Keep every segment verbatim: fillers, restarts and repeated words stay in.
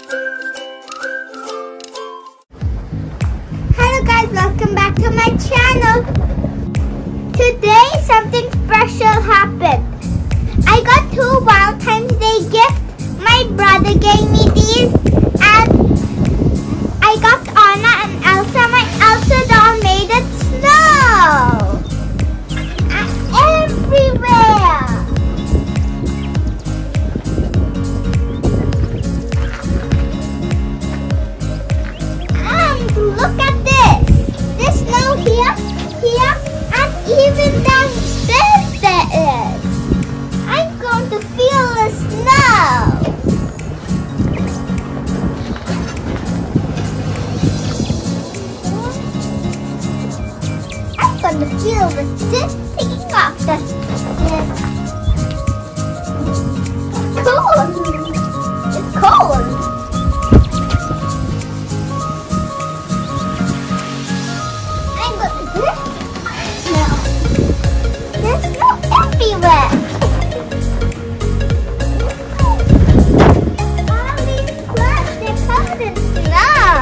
Hello guys, welcome back to my channel. Today something special happened. I got two Valentine's Day gifts. My brother gave me these and I got Anna and Elsa. My Elsa doll made it snow and everywhere. And look at this. There's snow here, here, and even downstairs there is. I'm going to feel the snow. I'm going to feel the stick taking off the stick. Cold. It's cold. I'm going to do it now. There's snow everywhere. All these clouds, they're covered in snow.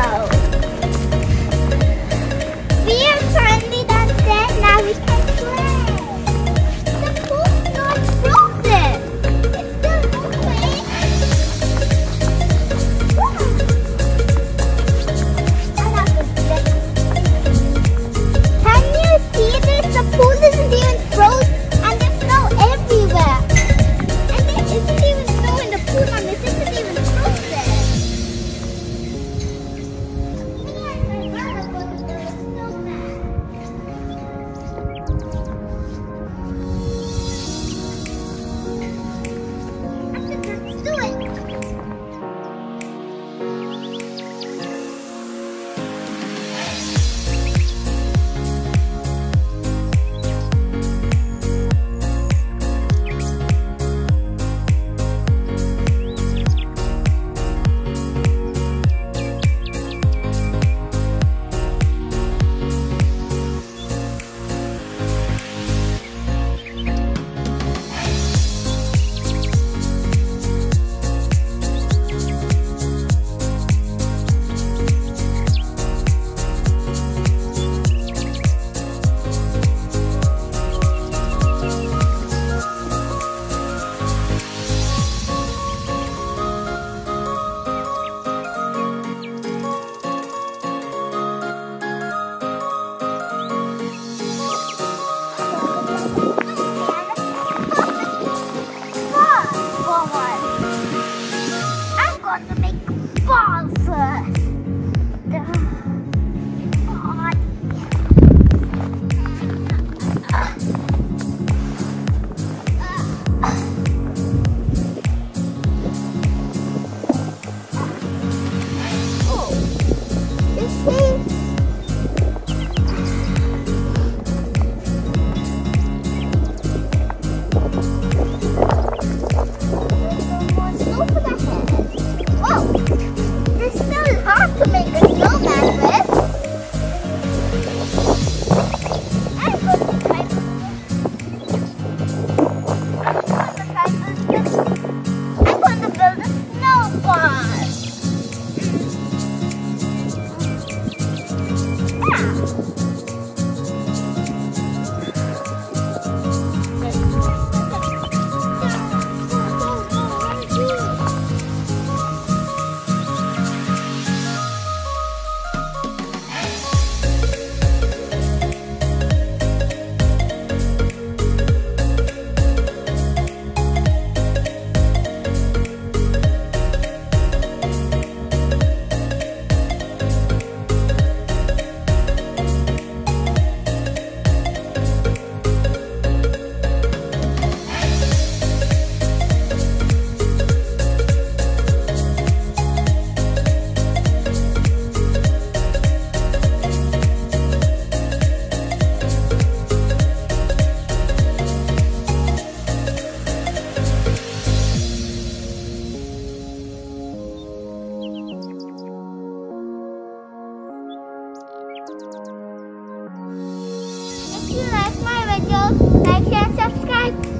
We are currently downstairs. Now we can play. The pool's not frozen. It's still moving. I have to flip. Can you see this? The pool isn't even frozen and there's snow everywhere. And there isn't even snow in the pool and it isn't even frozen. Me and my brother go to build a snowman. After that, let's do it. I'm going to make balls first. Oh, you see? Whoa! It's still hard to make a snowman with. I'm going to try to I'm going to build a snowball. If you like my video, like, share, subscribe.